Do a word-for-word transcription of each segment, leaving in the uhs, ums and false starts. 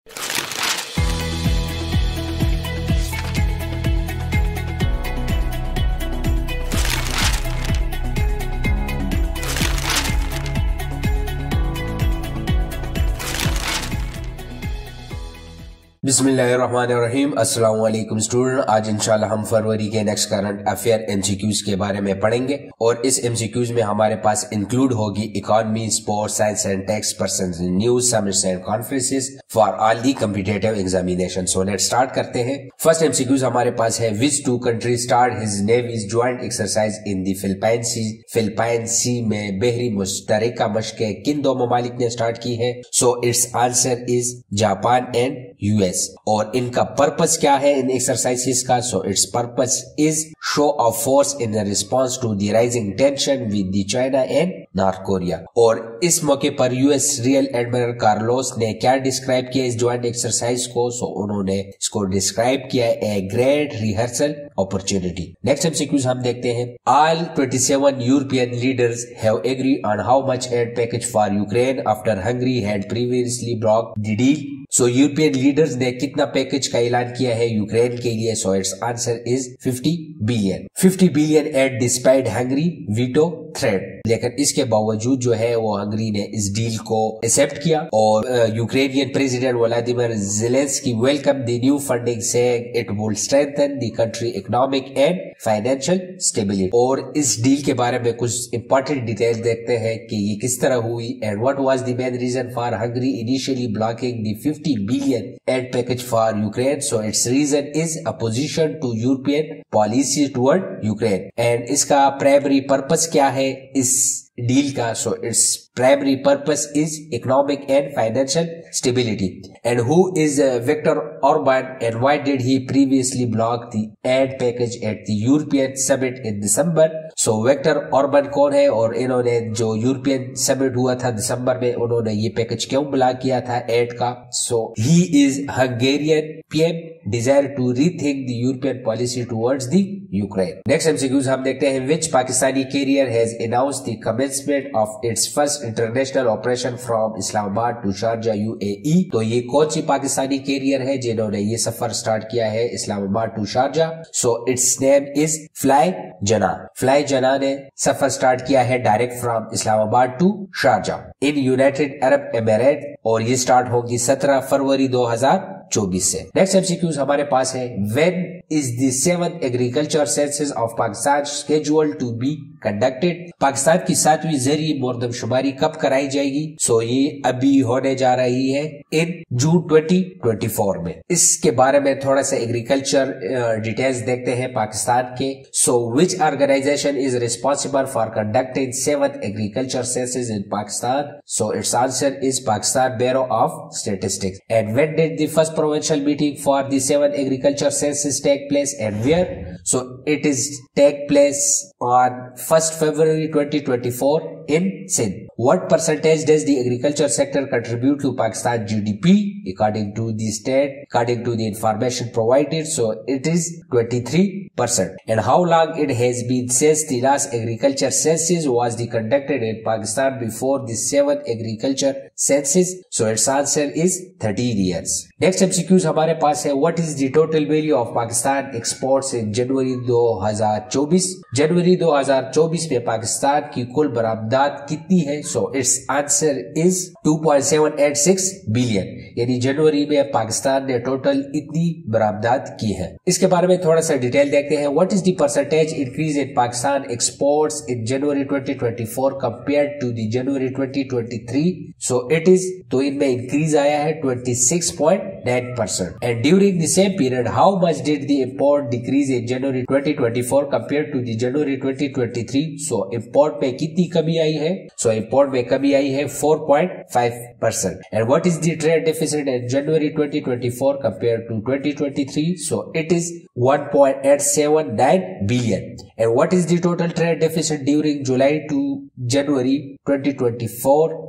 बिस्मिल्लाहिर्रहमानिर्रहीम। अस्सलाम वालेकुम स्टूडेंट। आज इंशाल्लाह हम फरवरी के नेक्स्ट करंट अफेयर एमसीक्यूज के बारे में पढ़ेंगे और इस एमसीक्यूज में हमारे पास इंक्लूड होगी economy, sports, science and techs, person news, summits and conferences for all the competitive examination. So let's start करते हैं। फर्स्ट एमसीक्यूज हमारे पास है, which two country start his navies joint exercise in the Philippine Sea Philippine Sea में बहरी मुश्तरका मशकें किन दो ममालिक ने स्टार्ट की है? So it's answer is Japan and US. और इनका पर्पस क्या है इन एक्सरसाइजेस का? So its purpose is show of force in response to the rising tension with the China and North Korea. और इस मौके पर यूएस रियल एडमिरल कार्लोस ने क्या डिस्क्राइब किया इस ज्वाइंट एक्सरसाइज को? सो उन्होंने इसको डिस्क्राइब किया a great rehearsal opportunity. Next MCQs हम देखते हैं। All twenty seven European leaders have agree on how much aid package for Ukraine after Hungary had previously blocked the deal. So European leaders ने कितना package का ऐलान किया है Ukraine के लिए? So it's answer is fifty billion fifty billion at despite Hungary veto threat. लेकिन इसके बावजूद जो है वो हंगरी ने इस डील को एक्सेप्ट किया और Ukrainian president Vladimir Zelensky welcome the new funding saying it will strengthen the country economic and financial stability. और इस डील के बारे में कुछ इंपॉर्टेंट डिटेल देखते हैं कि ये किस तरह हुई and what was the main reason for Hungary initially blocking the fifty billion aid package for Ukraine. So its reason is opposition to European policy toward Ukraine. And इसका प्राइमरी पर्पस क्या है इस डील का? So its primary purpose is economic and financial stability. And who is Viktor Orban and why did he previously block the aid package at the European summit in December? So Victor Orban कौन है और इन्होंने जो European summit हुआ था दिसंबर में उन्होंने ये पैकेज क्यों ब्लॉक किया था एड का? So he is Hungarian PM desire to rethink the European policy towards the Ukraine. Next MCQs हम देखते हैं। Which Pakistani carrier has announced the commencement of its first international operation from Islamabad to Sharjah UAE. तो ये कौन सी Pakistani career है जिन्होंने ये सफर start किया है Islamabad to Sharjah? So its name is fly Jinnah. Fly Jinnah ने सफर स्टार्ट किया है direct from Islamabad to Sharjah in United Arab Emirate और ये स्टार्ट होगी सत्रह फरवरी दो हजार चौबीस से। नेक्स्ट एमसीक्यूज हमारे पास है। When is the seventh agriculture census of Pakistan scheduled to be conducted? Pakistan की सातवीं ज़रई मरदमशुमारी कब कराई जाएगी? सो so, ये अभी होने जा रही है in June twenty twenty four में। इसके बारे में थोड़ा सा एग्रीकल्चर डिटेल्स देखते हैं पाकिस्तान के। So which organization is responsible for conducting seventh agriculture census in Pakistan? So it's answer is Pakistan bureau of statistics. And when did the first provincial meeting for the seventh agriculture census take place and where? So it is take place on first February twenty twenty-four in Sindh. What percentage does the agriculture sector contribute to Pakistan G D P according to the state, according to the information provided? So it is twenty-three percent. And how long it has been since the last agriculture census was the conducted in Pakistan before the seventh agriculture census? So its answer is thirteen years. Next MCQs हमारे पास है। What is the total value of Pakistan exports in January दो हजार चौबीस? जनवरी दो हजार चौबीस में पाकिस्तान की कुल बरामदात कितनी है? So it's answer is two point seven eight six billion. यानी जनवरी में पाकिस्तान ने टोटल इतनी बरामदात की है। इसके बारे में थोड़ा सा डिटेल देखते हैं। What is the percentage increase in Pakistan exports in January twenty twenty four compared to the January twenty twenty three? So it is तो इनमें इंक्रीज आया है twenty six point nine percent. And during the same period, how much did the import decrease in January twenty twenty-four compared to the January twenty twenty-three? So import में कितनी कमी आई है? So import में कमी आई है four point five percent. And what is the trade deficit in January twenty twenty-four compared to twenty twenty-three? So it is one point eight seven nine billion. And what is the total trade deficit during July to January twenty twenty-four?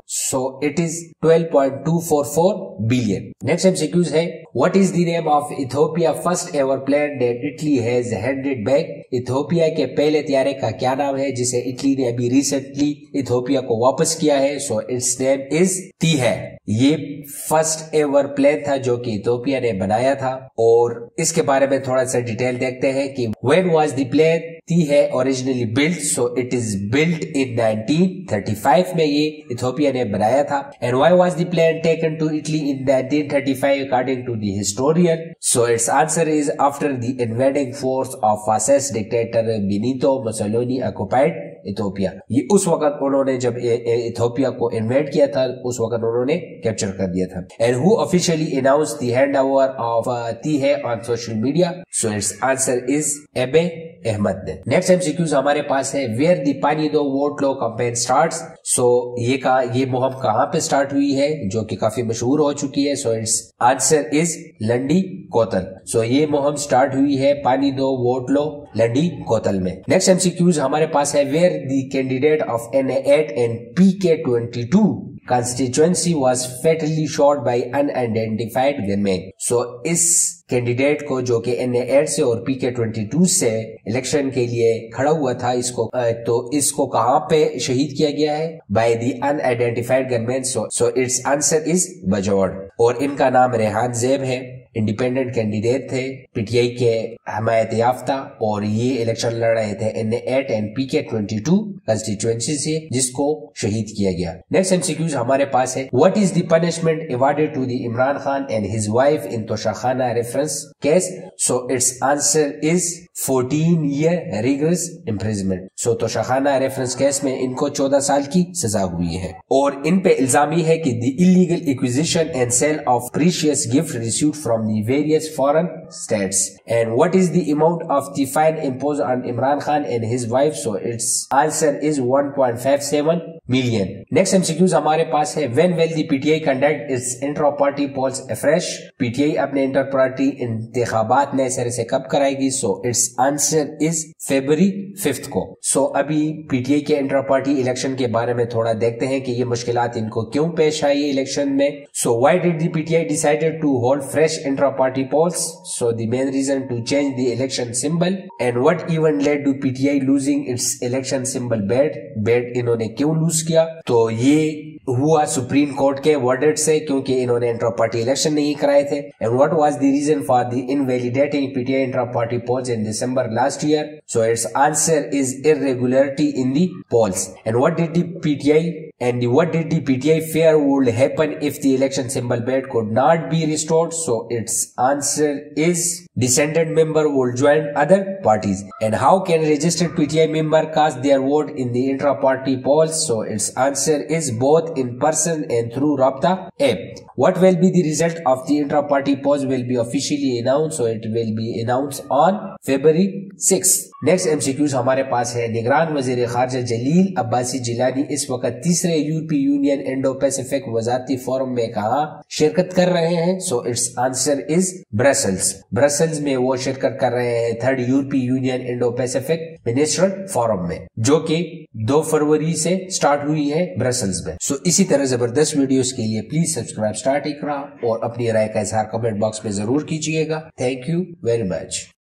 So it is twelve point two four four billion. Next MCQs है, what is the name of Ethiopia first ever plane that Italy has handed back. Ethiopia के पहले त्यारे का क्या नाम है जिसे Italy ने अभी रिसेंटली इथियोपिया को वापस किया है। So its name is Tsehay. ये फर्स्ट एवर प्लेन था जो कि इथियोपिया ने बनाया था और इसके बारे में थोड़ा सा डिटेल देखते हैं कि when was the plane Tsehay originally built. So it is built in nineteen thirty five में ये इथियोपिया ने बनाया था। And why was the plane taken to Italy in nineteen thirty five according to the historian. So it's answer is after the invading force of fascist dictator Benito Mussolini occupied Ethiopia. ये उस वक्त उन्होंने जब Ethiopia को invade किया था उस वक्त उन्होंने कैप्चर कर दिया था। And who officially announced the handover of Tsehay on social media. So it's answer is Abiy Ahmed ने। नेक्स्ट एमसीक्यूज हमारे पास है, where the pani do vote lo campaign starts. So ये का ये मुहिम कहां पे स्टार्ट हुई है जो कि काफी मशहूर हो चुकी है। So it's answer is Landi Kotal. So ये मुहिम स्टार्ट हुई है पानी दो वोट लो लंडी कोतल में। नेक्स्ट एमसीक्यूज हमारे पास है, where the candidate of N A eight and P K twenty two constituency was fatally shot by unidentified gunmen। So इस कैंडिडेट को जो कि एन ए एट से और पी के ट्वेंटी टू से इलेक्शन के लिए खड़ा हुआ था, इसको तो इसको कहां पे शहीद किया गया है? By the unidentified gunman. So it's answer is Bajaur और इनका नाम रेहान ज़ैब है। इंडिपेंडेंट कैंडिडेट थे, पीटीआई के हमायत याफ्ता, और ये इलेक्शन लड़ रहे थे N A eight and P K twenty two constituency से, जिसको शहीद किया गया। नेक्स्ट एमसीक्यूज हमारे पास है, what is the punishment awarded to the Imran Khan and his wife in Toshakhana reference case. So it's answer is fourteen year rigorous imprisonment. So Toshakhana reference case में इनको चौदह साल की सजा हुई है और इन पे इल्जाम ये है कि the illegal acquisition and sale of precious gift received from the various foreign states। And what is the amount of the fine imposed on Imran Khan and his wife? So its answer is one point five seven million। Next M C Qs हमारे पास है, when will the P T I conduct its intra-party polls afresh? P T I अपने inter party इंतखाबात नए सिरे से कब कराएगी? So its answer is February fifth को। So अभी P T I के इंटर पार्टी इलेक्शन के बारे में थोड़ा देखते हैं कि ये मुश्किलात इनको क्यों पेश आई इलेक्शन में। So why did the P T I decided to hold fresh intra-party polls? So the main reason to change the election symbol। And what even led to P T I losing its election symbol bed? Bed इन्होंने क्यों loose किया? तो ये हुआ supreme court के verdict से, क्योंकि इन्होंने इंट्रा पार्टी इलेक्शन नहीं कराए थे। And what was the reason for the invalidating PTI intra party polls in December last year? So it's answer is irregularity in the polls. And what did the PTI and what did the P T I fear would happen if the election symbol bed could not be restored? So its answer is descendant member will join other parties। And how can registered P T I member cast their vote in the intra-party polls? So its answer is both in person and through Rabta app। What will be the result of the intra-party polls will be officially announced। So it will be announced on February sixth। Next MCQs हमारे पास है, निगरान वजीर खारजा जलील अब्बासी जिलानी इस वक्त तीसरे यूरोपीय union indo pacific वजारती फोरम में कहा शिरकत कर रहे हैं? So it's answer is Brussels. Brussels में वो शिरकत कर रहे हैं थर्ड यूरोपीय union indo pacific ministerial forum में, जो कि दो फरवरी से स्टार्ट हुई है ब्रसल्स में। सो इसी तरह जबरदस्त वीडियोस के लिए प्लीज सब्सक्राइब स्टार्ट इकरा और अपनी राय का इजहार कमेंट बॉक्स में जरूर कीजिएगा। Thank you very much.